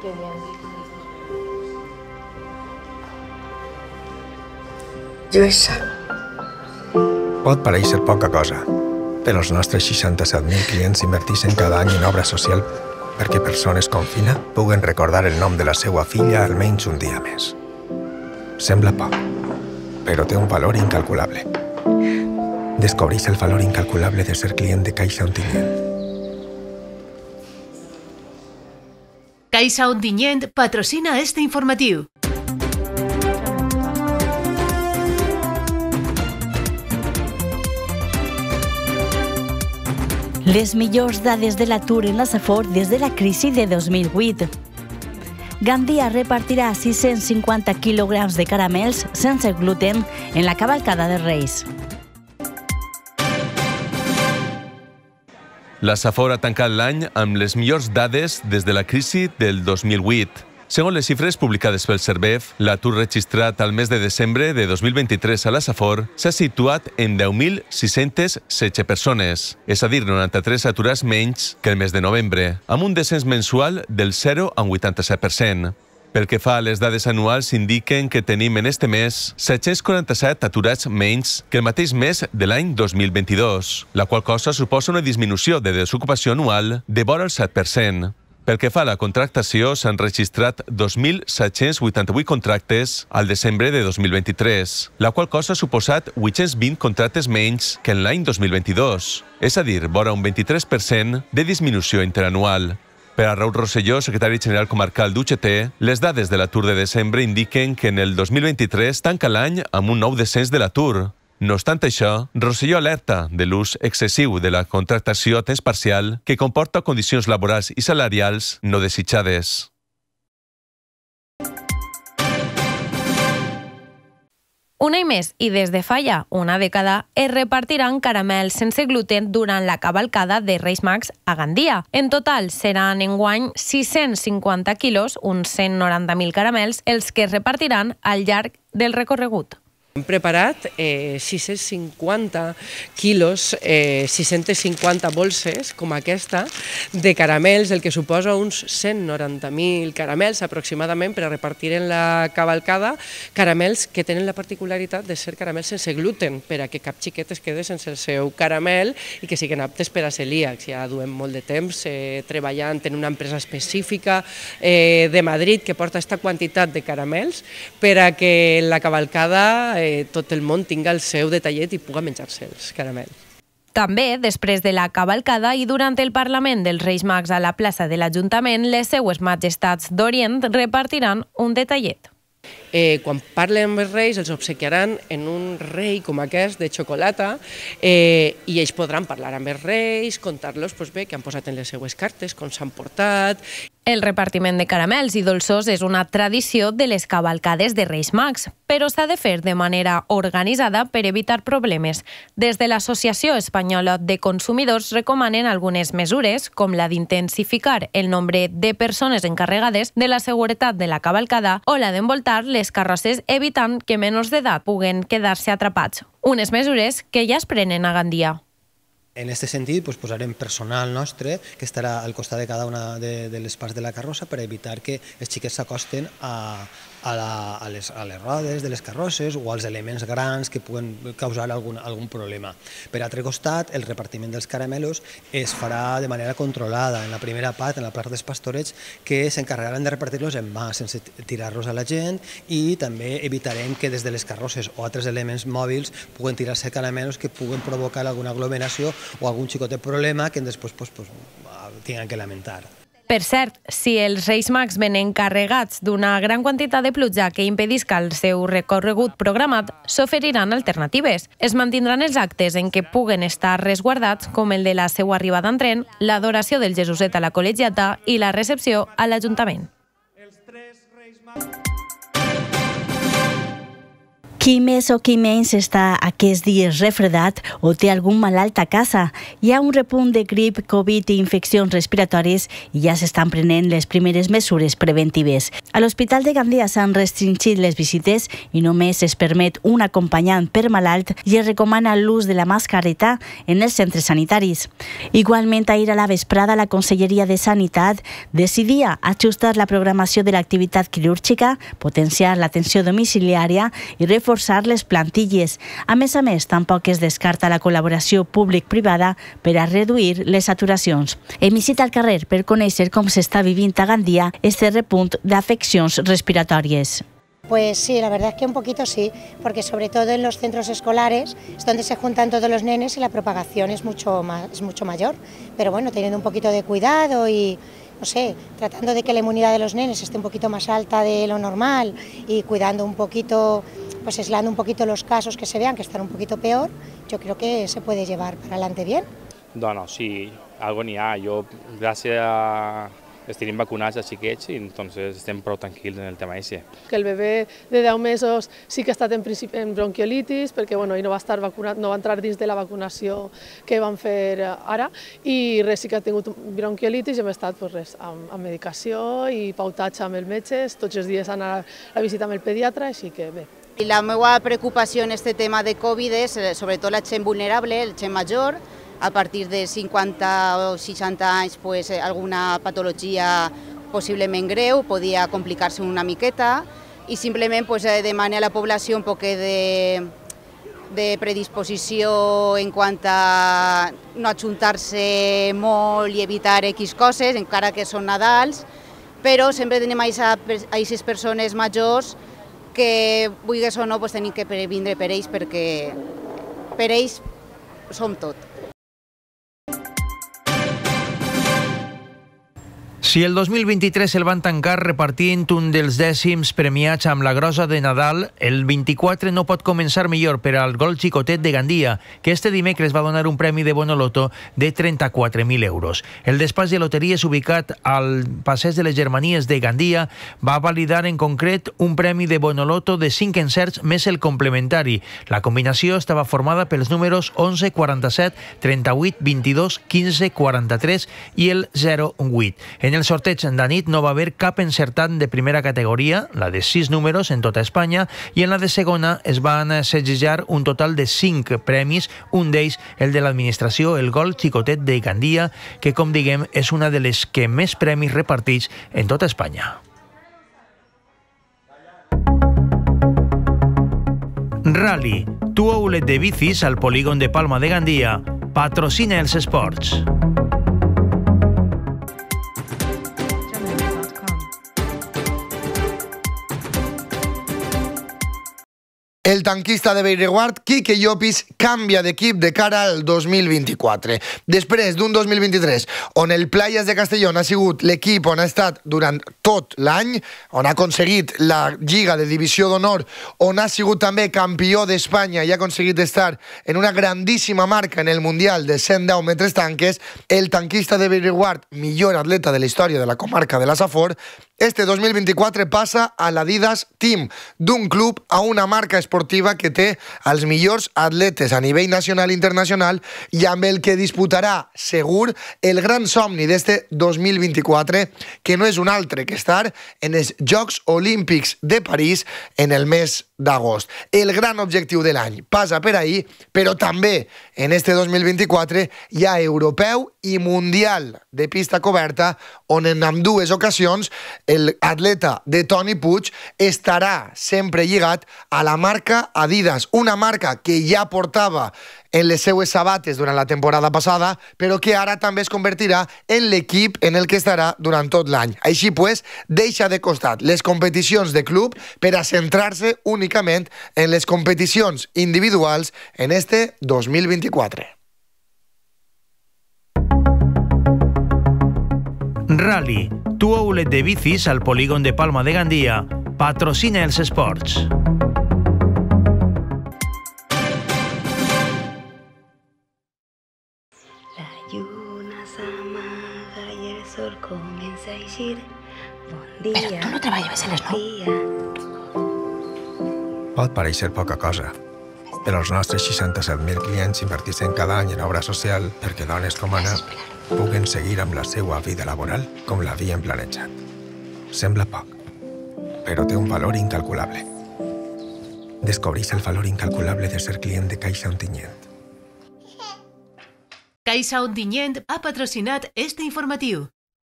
Qué bien. Lluïsa. Pot parèixer poca cosa, però els nostres 67.000 clients inverteixen cada any en obra social perquè persones com Fina puguen recordar el nom de la seva filla almenys un dia més. Sembla poc, però té un valor incalculable. Descobreix el valor incalculable de ser client de Caixa Ontinyent. Caixa Ontinyent patrocina este informatiu. Les millors dades de l'atur en la Safor des de la crisi de 2008. Gandia repartirà 650 quilograms de caramels sense gluten en la cavalcada de Reis. La Safor ha tancat l'any amb les millors dades des de la crisi del 2008. Segons les xifres publicades pel Servef, l'atur registrat al mes de desembre de 2023 a la Safor s'ha situat en 10.616 persones, és a dir, 93 aturats menys que el mes de novembre, amb un descens mensual del 0,87%. Pel que fa a les dades anuals, indiquen que tenim en este mes 747 aturats menys que el mateix mes de l'any 2022, la qual cosa suposa una disminució de desocupació anual de vora el 7%. Pel que fa a la contractació, s'han registrat 2.788 contractes al desembre de 2023, la qual cosa ha suposat 820 contractes menys que en l'any 2022, és a dir, vora un 23% de disminució interanual. Per a Raúl Rosselló, secretari general comarcal d'UGT, les dades de l'atur de desembre indiquen que en el 2023 tanca l'any amb un nou descens de l'atur. No obstant això, Rosselló alerta de l'ús excessiu de la contractació a temps parcial que comporta condicions laborals i salarials no desitjades. Un any més i des de fa ja una dècada es repartiran caramels sense gluten durant la cavalcada de Reis Mags a Gandia. En total seran enguany 650 quilos, uns 190.000 caramels, els que es repartiran al llarg del recorregut. Hem preparat 650 quilos, 650 bolses, com aquesta, de caramels, el que suposa uns 190.000 caramels aproximadament per a repartir en la cavalcada, caramels que tenen la particularitat de ser caramels sense gluten, per a que cap xiquet es quede sense el seu caramel i que siguin aptes per a celíacs. Ja duem molt de temps treballant en una empresa específica de Madrid que porta aquesta quantitat de caramels per a que la cavalcada tot el món tinga el seu detallet i puga menjar-se els caramels. També, després de la cavalcada i durant el Parlament dels Reis Mags a la plaça de l'Ajuntament, les seues majestats d'Orient repartiran un detallet. Quan parlen amb els reis, els obsequiaran en un rei com aquest de xocolata i ells podran parlar amb els reis, contar-los què han posat en les seues cartes, com s'han portat. El repartiment de caramels i dolços és una tradició de les cavalcades de Reis Mags, però s'ha de fer de manera organitzada per evitar problemes. Des de l'Associació Espanyola de Consumidors recomanen algunes mesures, com la d'intensificar el nombre de persones encarregades de la seguretat de la cavalcada o la d'envoltar les carrosses evitant que menors d'edat puguen quedar-se atrapats. Unes mesures que ja es prenen a Gandia. En aquest sentit, posarem personal nostre que estarà al costat de cada una de les parts de la carrossa per evitar que els xiquets s'acosten a les rodes de les carrosses o als elements grans que puguen causar algun problema. Per altre costat, el repartiment dels caramelos es farà de manera controlada. En la primera part, en la part dels pastorets, que s'encarregaran de repartir-los en mà, sense tirar-los a la gent, i també evitarem que des de les carrosses o altres elements mòbils puguen tirar-se caramelos que puguen provocar alguna aglomeració o algun xicotet problema que després tinguin que lamentar. Per cert, si els Reis Mags venen carregats d'una gran quantitat de pluja que impedisca el seu recorregut programat, s'oferiran alternatives. Es mantindran els actes en què puguen estar resguardats, com el de la seva arribada en tren, l'adoració del Jesuset a la col·legiata i la recepció a l'Ajuntament. Qui més o qui menys està aquests dies refredat o té algun malalt a casa. Hi ha un repunt de grip, Covid i infeccions respiratòries i ja s'estan prenent les primeres mesures preventives. A l'Hospital de Gandia s'han restringit les visites i només es permet un acompanyant per malalt i es recomana l'ús de la mascareta en els centres sanitaris. Igualment, ahir a la vesprada, la Conselleria de Sanitat decidia ajustar la programació de l'activitat quirúrgica, potenciar l'atenció domiciliària i reforçar les plantilles. A més, tampoc es descarta la col·laboració públic-privada per a reduir les saturacions. Hem eixit al carrer per conèixer com s'està vivint a Gandia este repunt d'afeccions respiratòries. Pues sí, la verdad es que un poquito sí, porque sobre todo en los centros escolares es donde se juntan todos los nenes y la propagación es mucho mayor. Pero bueno, teniendo un poquito de cuidado y, no sé, tratando de que la inmunidad de los nenes esté un poquito más alta de lo normal y cuidando un poquito, pues aislando un poquito los casos que se vean que están un poquito peor, yo creo que se puede llevar para adelante bien. No, sí, algo n'hi ha. Jo, gràcies a... Estem vacunats els xiquets i entonces estem prou tranquils en el tema ese. Que el bebè de 10 mesos sí que ha estat en bronquiolitis perquè bueno, no va estar vacunat, no va entrar dins de la vacunació que van fer ara i res, sí que ha tingut bronquiolitis i hem estat pues, res, amb medicació i pautatge amb el metge, tots els dies anar a visitar amb el pediatre, així que bé. La meva preocupació en aquest tema de Covid és sobretot la gent vulnerable, el gent major, a partir de 50 o 60 anys pues, alguna patologia possiblement greu, podia complicar-se una miqueta i simplement pues, demanar a la població un poc de predisposició en quant a no ajuntar-se molt i evitar X coses, encara que són Nadals, però sempre tenim a aquestes persones majors que, vulguis o no, pues, tenim que vindre per ells perquè per ells som tot. Si el 2023 el van tancar repartint un dels dècims premiats amb la grossa de Nadal, el 24 no pot començar millor per al Gol Xicotet de Gandia, que este dimecres va donar un premi de Bonoloto de 34.000 euros. El despatx de loteries ubicat al passeig de les Germanies de Gandia va validar en concret un premi de Bonoloto de 5 encerts més el complementari. La combinació estava formada pels números 11, 47, 38, 22, 15, 43 i el 08. En el sorteig de nit no va haver cap encertat de primera categoria, la de 6 números en tota Espanya, i en la de segona es van segellar un total de 5 premis, un d'ells el de l'administració, el Gol Xicotet de Gandia, que, com diguem, és una de les que més premis repartits en tota Espanya. Rally, tu outlet de bicis al polígon de Palma de Gandia, patrocina els esports. El tanquista de Bellreguard, Quique Llopis, canvia d'equip de cara al 2024. Després d'un 2023 on el Playas de Castellón ha sigut l'equip on ha estat durant tot l'any, on ha aconseguit la Lliga de Divisió d'Honor, on ha sigut també campió d'Espanya i ha aconseguit estar en una grandíssima marca en el Mundial de 110 metres tanques, el tanquista de Bellreguard, millor atleta de la història de la comarca de la Safor, este 2024 passa a l'Adidas Team, d'un club a una marca esportiva que té els millors atletes a nivell nacional i internacional i amb el que disputarà segur el gran somni d'este 2024, que no és un altre que estar en els Jocs Olímpics de París en el mes d'agost. El gran objectiu de l'any passa per ahí, però també en este 2024 hi ha europeu i mundial de pista coberta, on en ambdues ocasions el atleta de Toni Puig estarà sempre lligat a la marca Adidas, una marca que ja portava en les seues sabates durant la temporada passada, però que ara també es convertirà en l'equip en el que estarà durant tot l'any. Així pues, deixa de costat les competicions de club per a centrar-se únicament en les competicions individuals en este 2024. Rally, tu outlet de bicis al polígon de Palma de Gandia, patrocina els esports. La lluna s'amaga i el sol comença a eixir. Bon dia. Però tu no treballaves en les 9? Pot pareixer poca cosa, però els nostres 67.000 clients inverteixen cada any en obra social perquè dones com Anna puguen seguir amb la seva vida laboral com l'havien planejat. Sembla poc, però té un valor incalculable. Descobreix el valor incalculable de ser client de Caixa Ontinyent. Caixa Ontinyent ha patrocinat este informatiu.